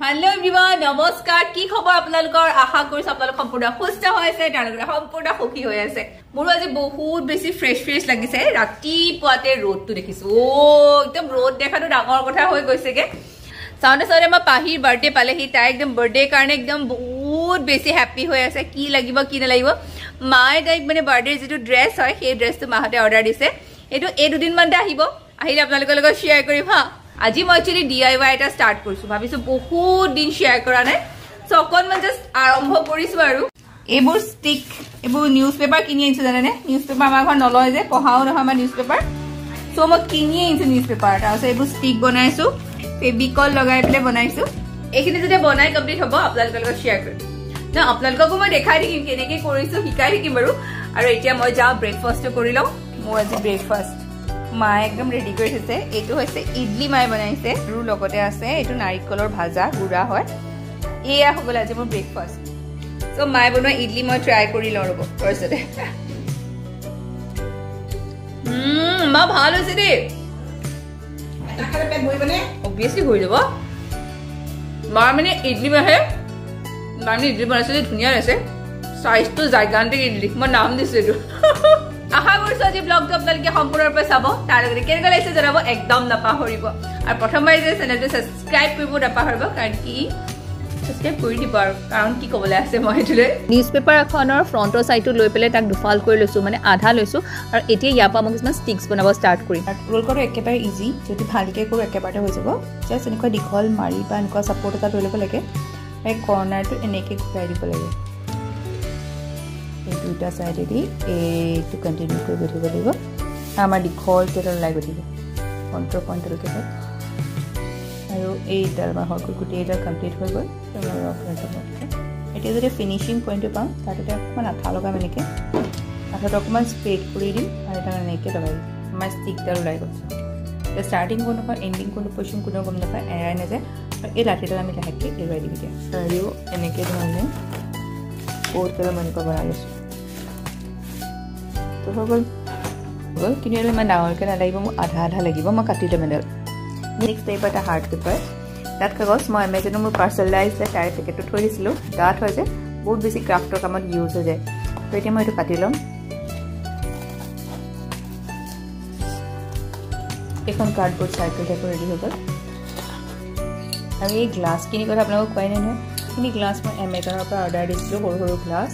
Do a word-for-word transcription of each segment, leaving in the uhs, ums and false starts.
Hello everyone, নমস্কাৰ কি খবৰ আপোনালোকৰ আশা কৰিছো আপোনালোক সম্পূৰ্ণ সুস্থ হৈ আছে তেওঁলোকে সম্পূৰ্ণ সুখী হৈ আছে মোৰ আজি বহুত বেছি ফ্ৰেশ ফ্ৰেশ লাগিছে ৰাতি পুৱাতে ৰ'দটো দেখিছো ও একদম ৰ'দ দেখাটো ডাঙৰ কথা হৈ গৈছেগে সাউন্ডে সৰে মই পাহিৰ বাৰ্থডে পালে হি তাই একদম বাৰ্থডে কাৰণে একদম বহুত বেছি হ্যাপি হৈ আছে কি লাগিব কি নালাগিব মাই তাইক মানে বাৰ্থডে যেটো ড্ৰেছ হয় সেই ড্ৰেছটো মাহতে অৰ্ডাৰ দিছে এটো এই দুদিন মানতে আহিব আহিলে আপোনালোকৰ লগত শেয়াৰ কৰিম হা আজি মই একচুয়ালি ডিআইৱাই এটা স্টাৰ্ট কৰিছো ভাবিছো বহুত দিন শেয়াৰ কৰা নাই সো অকন মান জাস্ট আৰম্ভ কৰিছো আৰু এবোৰ ষ্টিক এবোৰ নিউজ পেপাৰ কিনি আনিছো জানেনে নিউজ পেপাৰ আমাৰ ঘৰ নলয় যে পঢ়াও নহয় আমাৰ নিউজ পেপাৰ সো মই কিনি আনিছো নিউজ পেপাৰ তাৰপিছত এবোৰ ষ্টিক বনাইছো ফেবিকল লগাই পেলে বনাইছো এইখিনি যেতিয়া বনাই কমপ্লিট হ'ব আপোনালোকৰ লগত শেয়াৰ কৰিম না আপোনালোককো মই দেখাই দিম কেনেকৈ কৰিছো শিকাই দিম বাৰু আৰু এতিয়া মই যাও ব্ৰেকফাষ্ট কৰি লওঁ মোৰ আজি ব্ৰেকফাষ্ট মাই একদম ৰেডি কৰি থৈছে এইটো হৈছে ইডলি মাই বনাইছে আৰু লগতে আছে এইটো নাৰিকলৰ ভাজা গুড়া হয় এয়া হ'বলা আজি মোৰ ব্ৰেকফাষ্ট সো মাই বনোৱা ইডলি মই ট্ৰাই কৰি লওঁ ৰব ফাৰ্ষ্টতে হুম মা ভাল হৈছে দে তাখালে পেট ভৰি বনে অবভিয়াসলি হৈ যাব মা মানে ইডলি মাহে মানে ইডলি বনাইছে ধুনীয়া আছে সাইজটো জাইগান্টিক ইডলি মই নাম দিছো এইটো আশা কৰিছো আজি ব্লগটো আপোনালোকে সম্পূৰ্ণৰূপে চাব তাৰ লগতে কেনেকৈ লাগিছে জনাব একদম নাপাহৰিব আৰু প্ৰথমবাৰ যে চেনেলটো সাবস্ক্ৰাইব কৰিব নাপাহৰিব কাৰণ কি সাবস্ক্ৰাইব কৰি দিব আৰু কাৰণ কি ক'বলৈ আছে মই এটোলে নিউজ পেপাৰ এখনৰ ফ্ৰণ্টৰ সাইডটো লৈ পেলে তাক দুফাল কৰি লৈছো মানে আধা লৈছো আৰু এতিয়া ইয়াৰ পৰা মই কিছুমান ষ্টিক্স বনাব ষ্টাৰ্ট কৰিম ৰোল কৰাটো একেবাৰে ইজি যদি ভালকে কৰো একেবাৰতে হৈ যাব জাস্ট এনেকৈ দীঘল মাৰি বা এনেকুৱা সাপোৰ্ট এটা লৈ ল'ব লাগে এই কৰ্নাৰটো এনেকৈ ঘূৰাই দিব লাগে এই দুটা সাইডে দি এইটো কন্টিনিউ কৰি গৈ থাকিব লাগিব আমাৰ দীঘল কেইডাল লাই গৈ থাকিব কণ্ট্ৰল পইণ্টলৈকে আৰু এইডাল মাহৰ গোটেই এইডাল কমপ্লিট হৈ গ'ল এতিয়া যদি ফিনিচিং পইণ্টটো পাওঁ তাতে অকণমান আঠা লগাম এনেকৈ আঠাটো অকণমান স্প্ৰেড কৰি দিম আৰু এটা এনেকৈ লগাই দিম আমাৰ ষ্টিকডাল ওলাই গ'ল এতিয়া ষ্টাৰ্টিং কোনো নাপায় এণ্ডিং কোনো পজিশ্যন কোনেও গম নাপায় এৰাই নাযায় আৰু এই লাঠিডাল আমি লাহেকৈ এৰুৱাই দিম এতিয়া আৰু এনেকৈ ধৰণে বহুত পেলাই মই এনেকুৱা বনাই লৈছোঁ তো হৈ গ'ল গ'ল কিন্তু এইটো ইমান ডাঙৰকৈ নালাগিব মোক আধা আধা লাগিব মই কাটি ল'ম এডাল নেক্সট টাইপ এটা হাৰ্ড পেপাৰ তাত কাগজ মই এমেজনৰ মোৰ পাৰ্চেল আহিছিলে তাৰে পেকেটটো থৈ দিছিলোঁ ডাঠ হয় যে বহুত বেছি ক্ৰাফ্টৰ কামত ইউজ হৈ যায় তো এতিয়া মই এইটো কাটি ল'ম এখন কাৰ্ডবৰ্ড চাৰ্কেল টাইপৰ ৰেডি হৈ গ'ল আৰু এই গ্লাছখিনি কথা আপোনালোকক কোৱাই নাই নহয় এইখিনি গ্লাছ মই এমেজনৰ পৰা অৰ্ডাৰ দিছিলোঁ সৰু সৰু গ্লাছ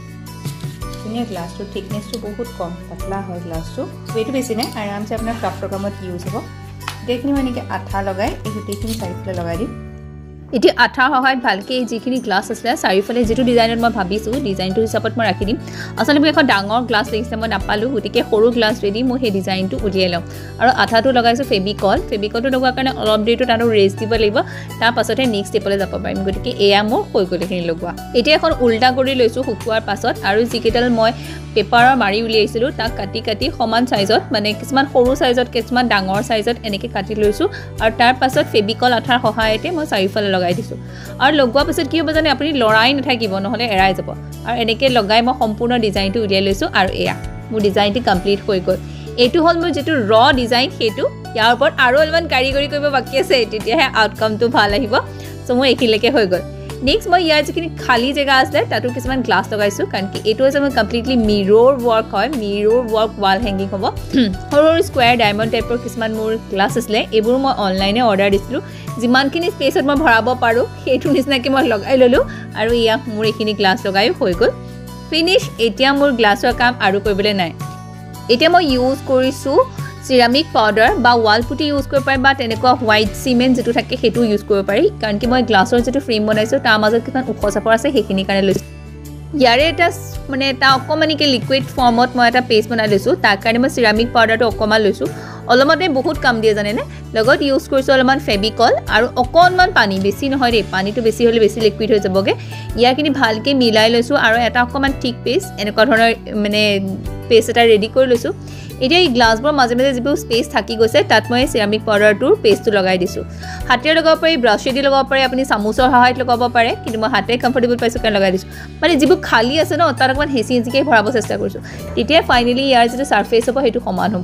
ধুনীয়া গ্লাছটোৰ থিকনেছটো বহুত কম পাতলা হয় গ্লাছটো ৱেইটো বেছি নাই আৰামছে আপোনাৰ ক্ৰাফ্টৰ কামত ইউজ হ'ব গোটেইখিনি মই এনেকৈ আঠা লগাই এই গোটেইখিনি চাৰিফালে লগাই দিম এতিয়া আঠাৰ সহায়ত ভালকৈ যিখিনি গ্লাছ আছিলে চাৰিওফালে যিটো ডিজাইনত মই ভাবিছোঁ ডিজাইনটো হিচাপত মই ৰাখি দিম আচলতে মোক এখন ডাঙৰ গ্লাছ লাগিছিলে মই নাপালোঁ গতিকে সৰু গ্লাছ ৰেডি মই সেই ডিজাইনটো উলিয়াই লওঁ আৰু আঠাটো লগাইছোঁ ফেবিকল ফেবিকলটো লগোৱাৰ কাৰণে অলপ দেৰিটো তাতো ৰেষ্ট দিব লাগিব তাৰ পাছতহে নেক্সট ষ্টেপলৈ যাব পাৰিম গতিকে এয়া মোৰ হৈ গ'ল এইখিনি লগোৱা এতিয়া এখন উল্টা কৰি লৈছোঁ শুকুৱাৰ পাছত আৰু যিকেইডাল মই পেপাৰৰ মাৰি উলিয়াইছিলোঁ তাক কাটি কাটি সমান চাইজত মানে কিছুমান সৰু চাইজত কিছুমান ডাঙৰ চাইজত এনেকৈ কাটি লৈছোঁ আৰু তাৰ পাছত ফেবিকল আঠাৰ সহায়তে মই চাৰিওফালে লগাই দিছোঁ আৰু লগোৱাৰ পাছত কি হ'ব জানে আপুনি লৰাই নাথাকিব নহ'লে এৰাই যাব আৰু এনেকৈ লগাই মই সম্পূৰ্ণ ডিজাইনটো উলিয়াই লৈছোঁ আৰু এয়া মোৰ ডিজাইনটো কমপ্লিট হৈ গ'ল এইটো হ'ল মোৰ যিটো ৰ ডিজাইন সেইটো ইয়াৰ ওপৰত আৰু অলপমান কাৰিকৰী কৰিব বাকী আছে তেতিয়াহে আউটকামটো ভাল আহিব চ' মোৰ এইখিনিলৈকে হৈ গ'ল নেক্সট মই ইয়াৰ যিখিনি খালী জেগা আছিলে তাতো কিছুমান গ্লাছ লগাইছোঁ কাৰণ কি এইটো হৈছে মোৰ কমপ্লিটলি মিৰৰ ৱৰ্ক হয় মিৰৰ ৱৰ্ক ৱাল হেংগিং হ'ব সৰু সৰু স্কুৱেৰ ডায়মণ্ড টাইপৰ কিছুমান মোৰ গ্লাছ আছিলে এইবোৰ মই অনলাইনে অৰ্ডাৰ দিছিলোঁ যিমানখিনি স্পেচত মই ভৰাব পাৰোঁ সেইটো নিচিনাকৈ মই লগাই ল'লোঁ আৰু ইয়াক মোৰ এইখিনি গ্লাছ লগায়ো হৈ গ'ল ফিনিছ এতিয়া মোৰ গ্লাছৰ কাম আৰু কৰিবলৈ নাই এতিয়া মই ইউজ কৰিছোঁ চিৰামিক পাউডাৰ বা ৱাল পুটি ইউজ কৰিব পাৰি বা তেনেকুৱা হোৱাইট চিমেণ্ট যিটো থাকে সেইটো ইউজ কৰিব পাৰি কাৰণ কি মই গ্লাছৰ যিটো ফ্ৰেম বনাইছোঁ তাৰ মাজত কিছুমান ওখ চাপৰ আছে সেইখিনিৰ কাৰণে লৈছোঁ ইয়াৰে এটা মানে এটা অকণমানিকৈ লিকুইড ফৰ্মত মই এটা পেষ্ট বনাই লৈছোঁ তাৰ কাৰণে মই চিৰামিক পাউডাৰটো অকণমান লৈছোঁ অলপতে বহুত কাম দিয়ে জানেনে লগত ইউজ কৰিছোঁ অলপমান ফেবিকল আৰু অকণমান পানী বেছি নহয় দেই পানীটো বেছি হ'লে বেছি লিকুইড হৈ যাবগৈ ইয়াৰখিনি ভালকৈ মিলাই লৈছোঁ আৰু এটা অকণমান থিক পেষ্ট এনেকুৱা ধৰণৰ মানে পেষ্ট এটা ৰেডি কৰি লৈছোঁ এতিয়া এই গ্লাছবোৰৰ মাজে মাজে যিবোৰ স্পেচ থাকি গৈছে তাত মই চিৰামিক পাউডাৰটোৰ পেষ্টটো লগাই দিছোঁ হাতেৰে লগাব পাৰি ব্ৰাছেদি লগাব পাৰি আপুনি চামুচৰ সহায়ত লগাব পাৰে কিন্তু মই হাতে কমফৰ্টেবল পাইছোঁ কাৰণে লগাই দিছোঁ মানে যিবোৰ খালী আছে ন তাত অকণমান হেঁচি হেঁচিকৈ ভৰাব চেষ্টা কৰিছোঁ তেতিয়া ফাইনেলি ইয়াৰ যিটো ছাৰ্ফেচ হ'ব সেইটো সমান হ'ব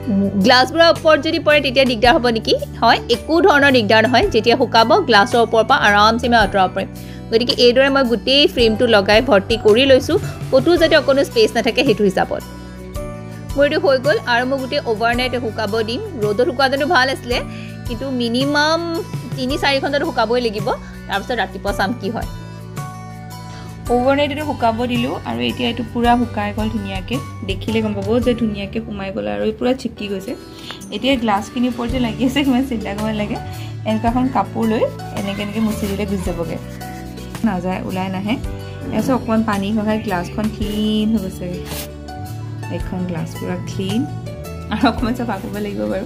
গ্লাছবোৰৰ ওপৰত যদি পৰে তেতিয়া দিগদাৰ হ'ব নেকি হয় একো ধৰণৰ দিগদাৰ নহয় যেতিয়া শুকাব গ্লাছৰ ওপৰৰ পৰা আৰামছে মই আঁতৰাব পাৰিম গতিকে এইদৰে মই গোটেই ফ্ৰেমটো লগাই ভৰ্তি কৰি লৈছোঁ ক'তো যাতে অকণো স্পেচ নাথাকে সেইটো হিচাপত মোৰ এইটো হৈ গ'ল আৰু মই গোটেই অভাৰনাইট শুকাব দিম ৰ'দত শুকুৱাটো ভাল আছিলে কিন্তু মিনিমাম তিনি চাৰি ঘণ্টাটো শুকাবই লাগিব তাৰপিছত ৰাতিপুৱা চাম কি হয় ওভাৰনাইটটো শুকাব দিলোঁ আৰু এতিয়া এইটো পূৰা শুকাই গ'ল ধুনীয়াকৈ দেখিলে গম পাব যে ধুনীয়াকৈ সোমাই গ'ল আৰু পূৰা চিপকি গৈছে এতিয়া গ্লাছখিনিৰ ওপৰত যে লাগি আছে কিমান চিন্তা কৰিব লাগে এনেকুৱা এখন কাপোৰ লৈ এনেকৈ এনেকৈ মুচি দিলে গুচি যাবগৈ নাযায় ওলাই নাহে তাৰপিছত অকণমান পানী সহায় গ্লাছখন ক্লিন হৈ গৈছেগৈ এখন গ্লাছ পূৰা ক্লিন আৰু অকণমান চাফা কৰিব লাগিব বাৰু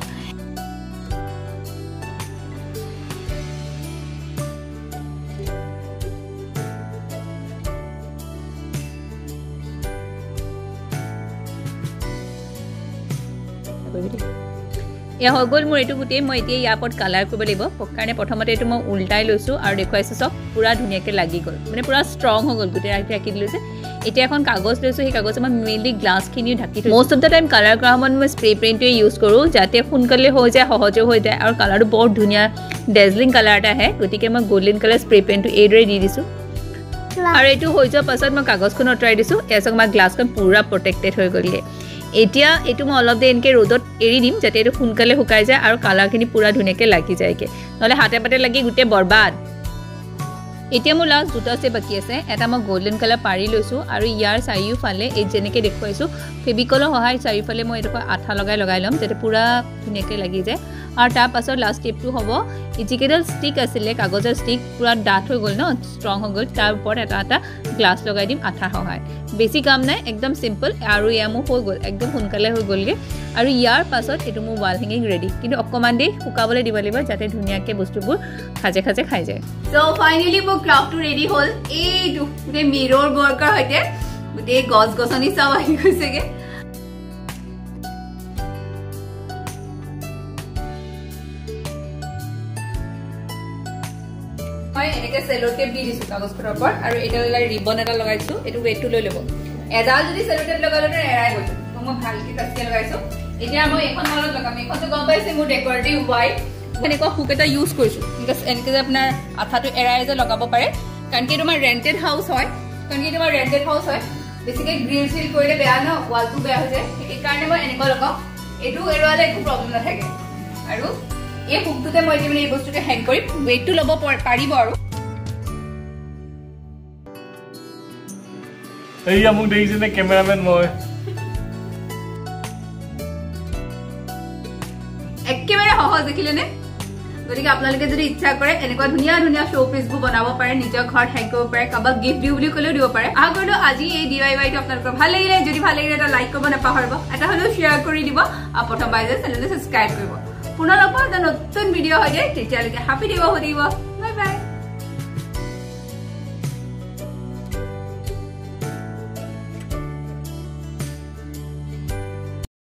এয়া হৈ গ'ল মোৰ এইটো গোটেই মই এতিয়া ইয়াৰ ওপৰত কালাৰ কৰিব লাগিব কাৰণে প্ৰথমতে এইটো মই উল্টাই লৈছোঁ আৰু দেখুৱাইছোঁ চব পূৰা ধুনীয়াকৈ লাগি গ'ল মানে পূৰা ষ্ট্ৰং হৈ গ'ল গোটেই ৰাখি ৰাখি দিলোঁ যে এতিয়া এখন কাগজ লৈছোঁ সেই কাগজত মই মেইনলি গ্লাছখিনিও ঢাকি থৈছোঁ most of the time colour কৰা সময়ত মই স্প্ৰে পেইণ্টটোৱে ইউজ কৰোঁ যাতে সোনকালে হৈ যায় সহজে হৈ যায় আৰু কালাৰটো বৰ ধুনীয়া ডেজলিং কালাৰ এটা আহে গতিকে মই গল্ডেন কালাৰ স্প্ৰে পেইণ্টটো এইদৰে দি দিছোঁ আৰু এইটো হৈ যোৱাৰ পাছত মই কাগজখন আঁতৰাই দিছোঁ ইয়াৰ আমাৰ গ্লাছখন পূৰা প্ৰটেক্টেড হৈ গ'লগৈ এতিয়া এইটো মই অলপ দেৰি এনেকৈ ৰ'দত এৰি দিম যাতে এইটো সোনকালে শুকাই যায় আৰু কালাৰখিনি পূৰা ধুনীয়াকৈ লাগি যায়গৈ নহ'লে হাতে পাতে লাগি গোটেই বৰবাদ এতিয়া মোৰ লাষ্ট দুটা ষ্টেপ বাকী আছে এটা মই গল্ডেন কালাৰ পাৰি লৈছোঁ আৰু ইয়াৰ চাৰিওফালে এই যেনেকৈ দেখুৱাইছোঁ ফেভিকলৰ সহায় চাৰিওফালে মই এইডোখৰ আঠা লগাই লগাই ল'ম যাতে পূৰা ধুনীয়াকৈ লাগি যায় আৰু তাৰপাছত লাষ্ট ষ্টেপটো হ'ব যিকেইডাল ষ্টিক আছিলে কাগজৰ ষ্টিক পূৰা ডাঠ হৈ গ'ল ন ষ্ট্ৰং হৈ গ'ল তাৰ ওপৰত এটা এটা গ্লাছ লগাই দিম আঠাৰ সহায় বেছি কাম নাই একদম চিম্পল আৰু এয়া মোৰ হৈ গ'ল একদম সোনকালে হৈ গ'লগৈ আৰু ইয়াৰ পাছত এইটো মোৰ ৱাল হেঙিং ৰেডি কিন্তু অকণমান দেৰি শুকাবলৈ দিব লাগিব যাতে ধুনীয়াকৈ বস্তুবোৰ খাজে খাজে খাই যায় চ' ফাইনেলি মোৰ ক্ৰাফ্টটো ৰেডি হ'ল এইটো গোটেই মিৰৰ ৱৰ্কৰ সৈতে গোটেই গছ গছনি চব আহি গৈছেগৈ মই এনেকৈ চেলো টেপ দি দিছোঁ কাগজখনৰ ওপৰত আৰু এইডাল ৰিবন এটা লগাইছোঁ এইটো ৱেটটো লৈ ল'ব এডাল যদি চেলো টেপ লগালে এৰাই গৈছোঁ তো মই ভালকৈ কাটিয়ে লগাইছোঁ এতিয়া মই এইখন মালত লগাম এইখনটো গম পাইছে মোৰ ডেকৰেটিভ হোৱাইট এনেকুৱা হুক এটা ইউজ কৰিছোঁ এনেকৈ যে আপোনাৰ আঠাটো এৰাই যে লগাব পাৰে কাৰণ কি এইটো আমাৰ ৰেণ্টেড হাউচ হয় কাৰণ কি এইটো আমাৰ ৰেণ্টেড হাউচ হয় বেছিকৈ গ্ৰিল চিল কৰিলে বেয়া ন ৱালটো বেয়া হৈ যায় সেইকাৰণে মই এনেকুৱা লগাওঁ এইটো এৰুৱালে একো প্ৰব্লেম নাথাকে আৰু এই হুকটোতে মই এতিয়া মানে এই বস্তুটো হেং কৰিম ৱেইটটো ল'ব পাৰিব আৰু এইয়া মোক দেখিছেনে কেমেৰামেন মই একেবাৰে সহজ দেখিলেনে গতিকে আপোনালোকে যদি ইচ্ছা কৰে এনেকুৱা ধুনীয়া ধুনীয়া শ্ব' পিচবোৰ বনাব পাৰে নিজৰ ঘৰত হেং কৰিব পাৰে কাৰোবাক গিফ্ট দিওঁ বুলি ক'লেও দিব পাৰে আশা কৰিলোঁ আজি এই ডি আই ৱাইটো আপোনালোকৰ ভাল লাগিলে যদি ভাল লাগিলে এটা লাইক কৰিব নাপাহৰিব এটা হ'লেও শ্বেয়াৰ কৰি দিব আৰু প্ৰথমবাৰ যে চেনেলটো ছাবস্ক্ৰাইব কৰিব পুনৰ লগ পাম এটা নতুন ভিডিঅ' হৈ যায় তেতিয়ালৈকে হেপী দিব হৈ থাকিব বাই বাই